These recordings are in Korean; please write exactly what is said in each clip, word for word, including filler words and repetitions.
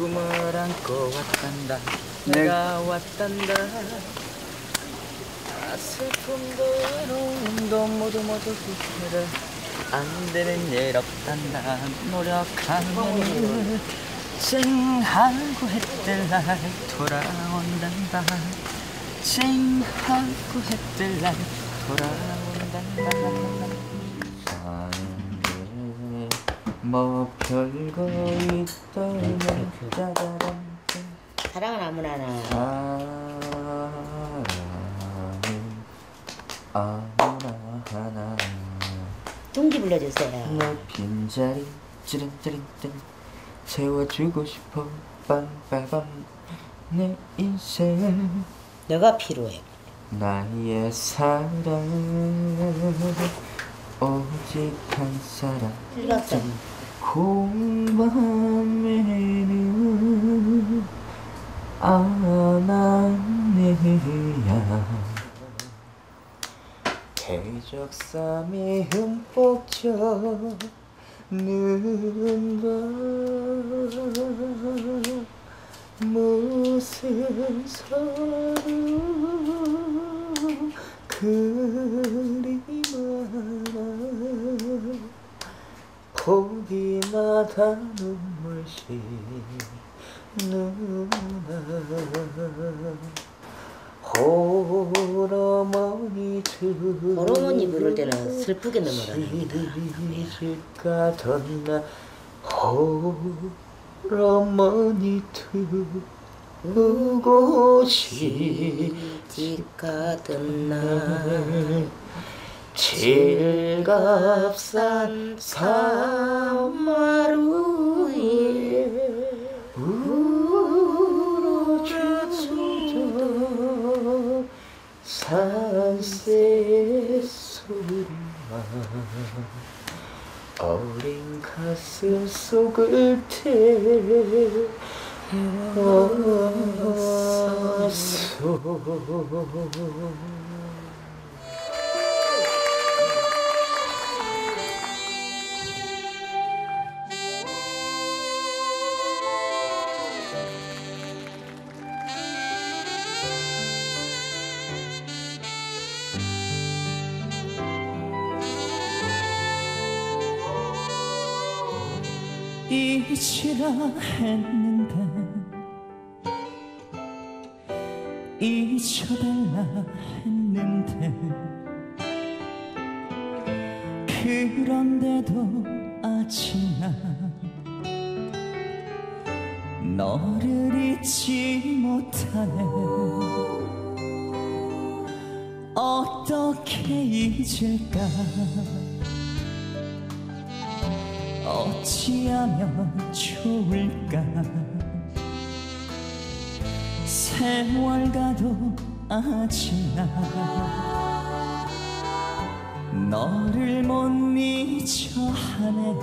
꿈을 안고 왔단다. 내가 왔단다. 아, 슬픔도 외로움도 모두 모두 후회를 안 되는 일 없단다. 노력하면 찡하고 해뜰 날 돌아온단다. 찡하고 해뜰 날 돌아온단다. 뭐 별거 있다면 짜자잔 사랑은 아무나 하나. 사랑은 아무나 하나. 둥지 불러주세요. 내 빈자리 찌른찌른찌른 채워주고 싶어. 빰빠밤 내 인생 너가 필요해. 나의 사랑 오직 한 사람. 읽었어. 공밤에는 안아내야 해적삼이 흠뻑 젖는 밤 무슨 서로 그리마나 보기마다 눈물씩 누나 호러머니 들 호러머니 부를 때는 슬프게 넘어갑니다. 가던 날 호러머니 두고 시집가던 날 칠갑산 산마루에 울어주던 산새 소리만 어린 가슴 속을 태웠어. 잊으라 했는데 잊혀달라 했는데 그런데도 아직 난 너를 잊지 못하네. 어떻게 잊을까 어찌하면 좋을까. 세월 가도 아직 난 너를 못 잊어 하네.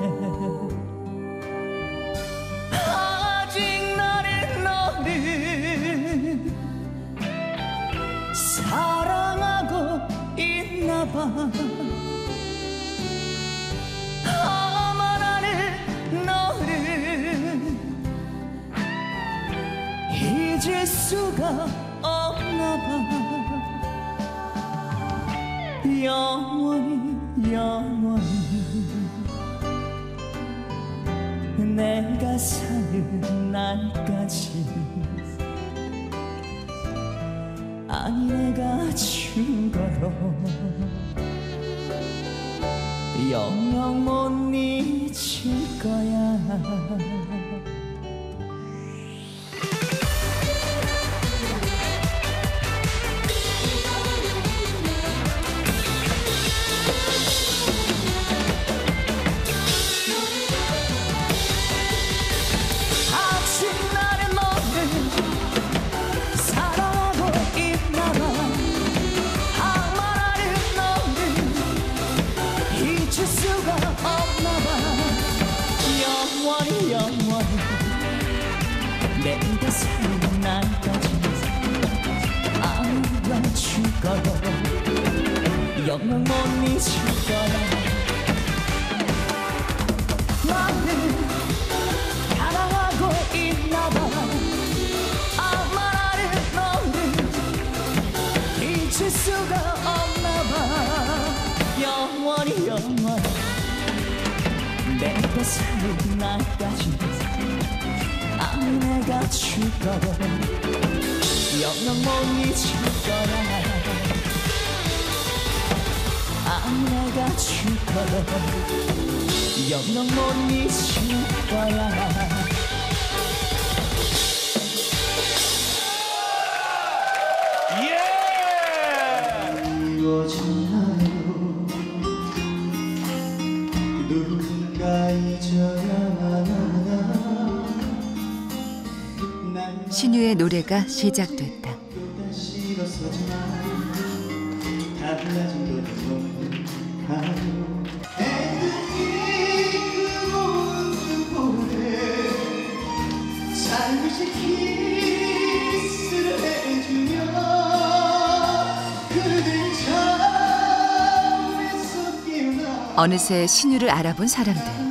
아직 나는 너를 사랑하고 있나봐. 잊을 수가 없나봐. 영원히 영원히 내가 사는 날까지 아니 내가 죽어도 영영 못 잊을 거야. 내가 사는 날까지 아무나 죽어도 영영 못 잊을 거야. 나를 사랑하고 있나봐. 내가 사는 날까지 아무 내가 줄 거야 영영 못 잊을 거야 아무 내가 줄 거야 영영 못 잊을 거야 신유의 노래가 시작됐다. 어느새 신유를 알아본 사람들.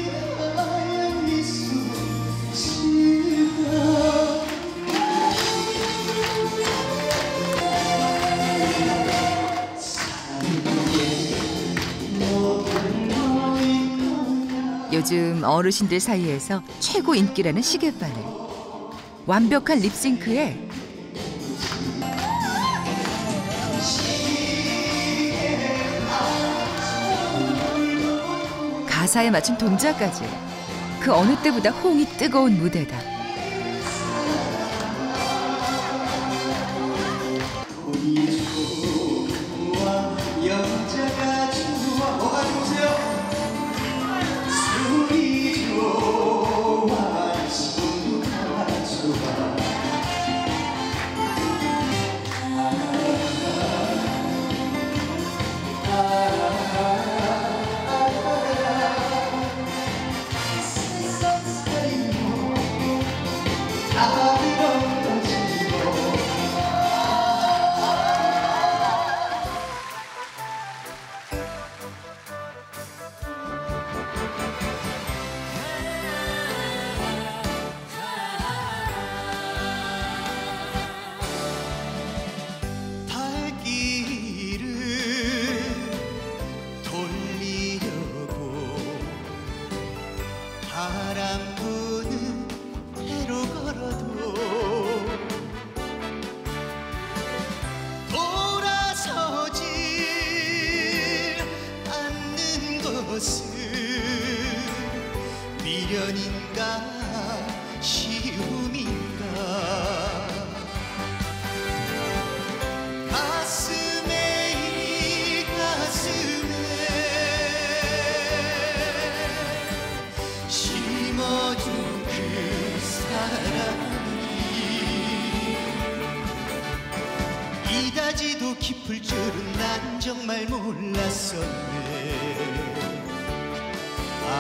요즘 어르신들 사이에서 최고 인기라는 시계바늘. 완벽한 립싱크에 가사에 맞춘 동작까지 그 어느 때보다 호응이 뜨거운 무대다. 바람 부는 해로 걸어도 돌아서지 않는 것은 미련인가 쉬움인가 가슴에 이 가슴에 심어준 그 사랑이 이다지도 깊을 줄은 난 정말 몰랐었네. 아,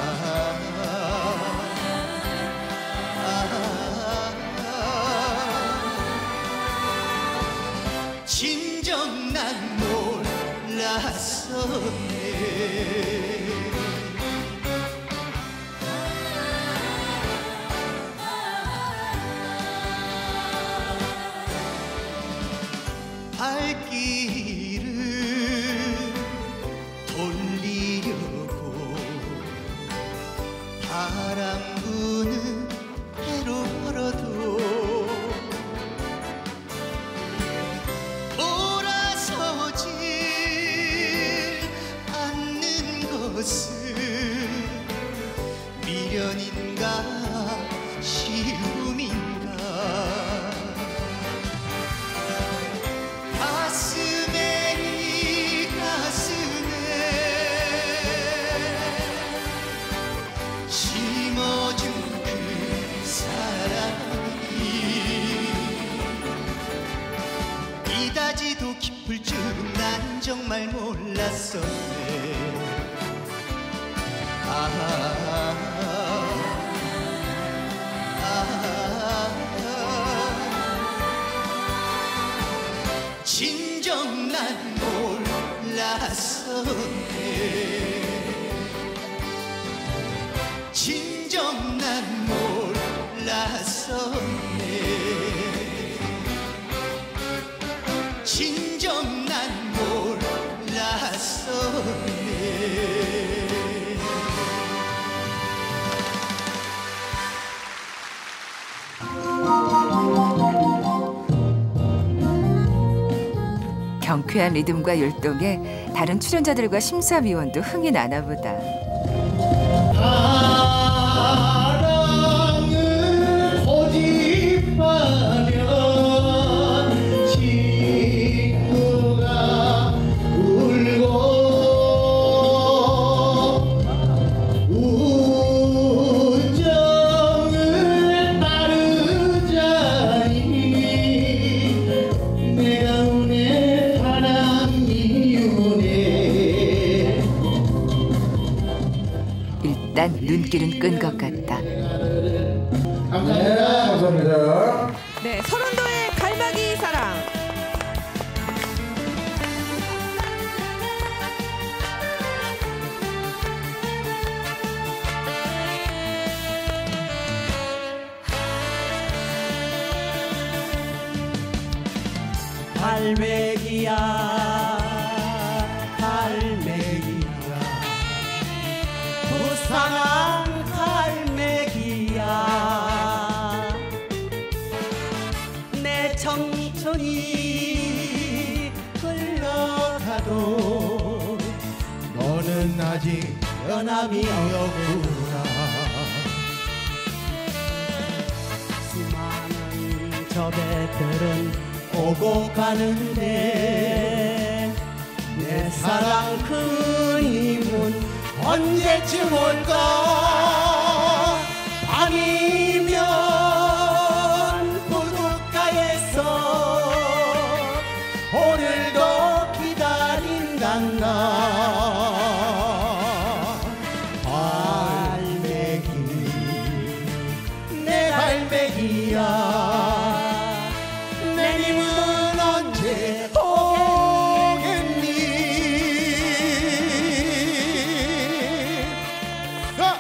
아, 아, 진정 난 몰랐었네. 발길을 돌리려고 바람 부는 해로 걸어도 돌아서지 않는 것은 미련인가 쉬움인가 가슴에 이 가슴에 심어준 그 사랑이 이다지도 깊을 줄은 난 정말 몰랐었네. 아, 진정 난 몰랐었네. 진정 난 몰랐었네. 진정 난 몰랐었네. 경쾌한 리듬과 율동에 다른 출연자들과 심사위원도 흥이 나나 보다. 사랑을 고집하면 친구가 울고 우정을 따르자니 내가 운에 바람이 오네. 일단 눈길은 끈 것 같다. 감사합니다. 감사합니다. 네, 서른도의 갈매기 사랑. 갈매기야 갈매기야 부산한 갈매기야 내 청춘이 흘러가도 너는 아직 변함이 없구나. 수많은 저 배들은 오고 가는데 내 사랑 그 힘은 언제쯤 올까. 밤이면 부둣가에서 오늘도 기다린단다. 갈매기 내 갈매기야 내님은 언제 오겠니. 가!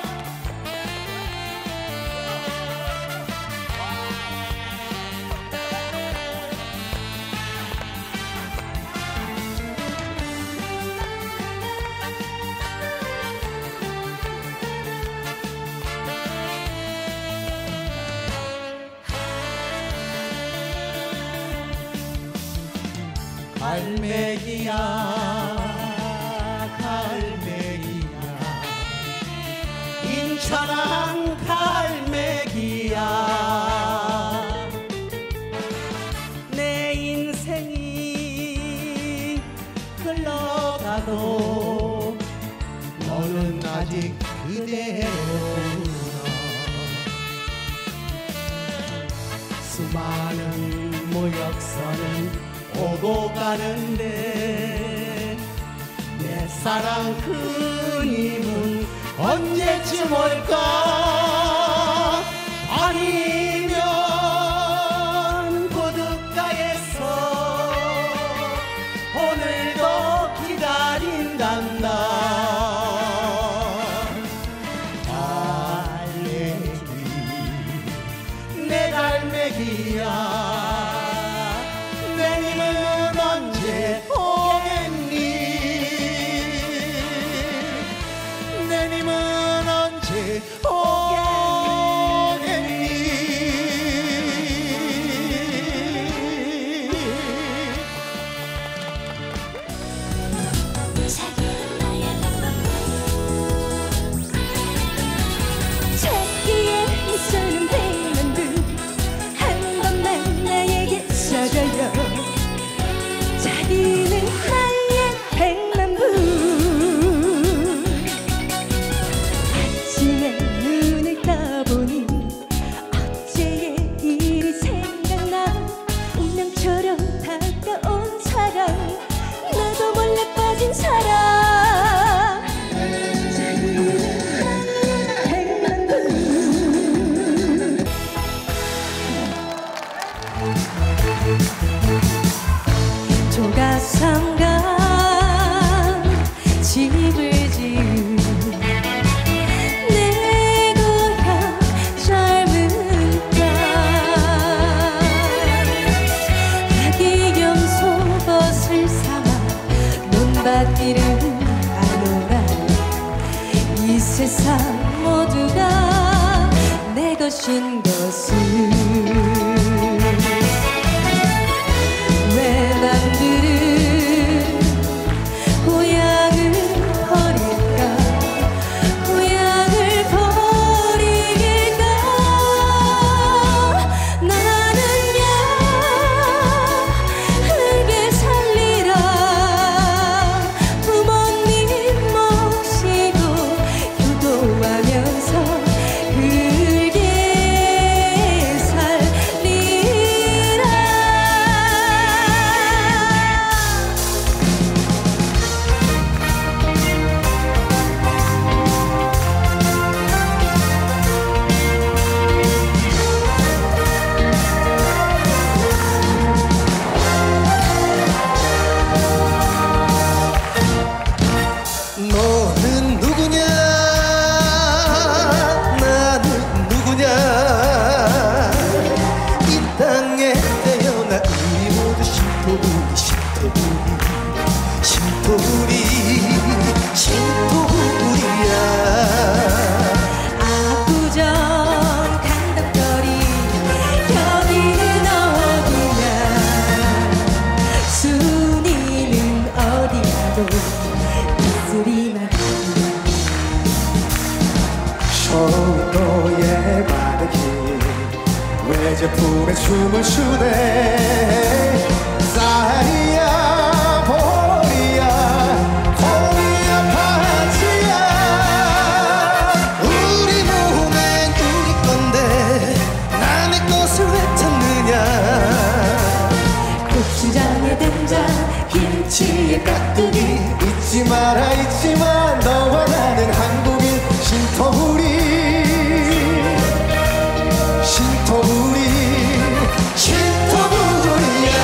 갈매기야 갈매기야 인천한 갈매기야 내 인생이 흘러가도 너는 아직 그대로구나. 수많은 모욕서는 오고 가는데 내 사랑 그 힘은 언제쯤 올까. 아니면 부둣가에서 오늘도 기다린단다. 갈매기 내 갈매기야 내님은 언제 오겠니. 내님은 언제 오겠니. 찾기에 있어는 백만두 한 번만 나에게 써줘요. 자기는 나의 백만부. 아침에 눈을 떠보니 어제의 일이 생각나. 운명처럼 다가온 사랑 나도 몰래 빠진 사랑. 조각상가 집을 지은 내 고향 젊은 딸. 아기염 속옷을 삼아 논밭길을 가노라. 이 세상 모두가 내 것인 것을 왜 남들은 외제품에 춤을 추네. 쌀이야 보리야 콩이야 파지야 우리 몸엔 우리 건데 남의 것을 왜 찾느냐. 고추장에 된장 김치에 깍두기 잊지 마라 잊지마 너와 나는 한국인 신토부리 신토부리 신토부리야.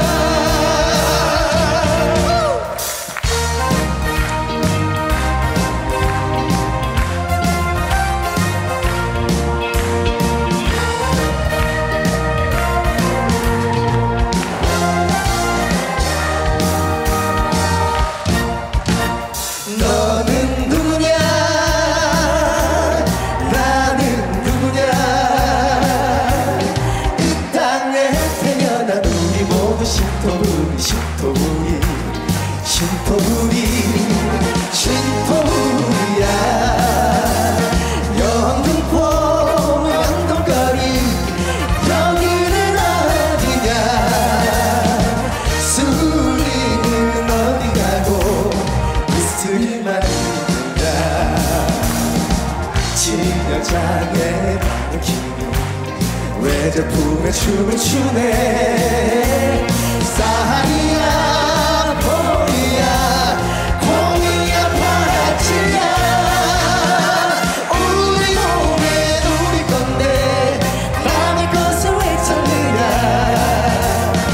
너는 누구냐 나는 누구냐 이 땅에 태어난 우리 모두 신토부리 신토부리 신토부리 신토부리야. 영등포 영동거리 여기는 어디냐. 수리는 어디 가고 이슬만 있는다. 진열장에 김이 외제품에 춤을 추네. 쌀이야 보리야 콩이야 파지야 우리 몸에 우리 건데 남의 것을 왜 찾느냐.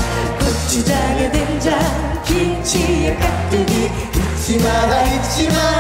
고추장에 된장 김치에 깍두기 잊지 마라 잊지 마라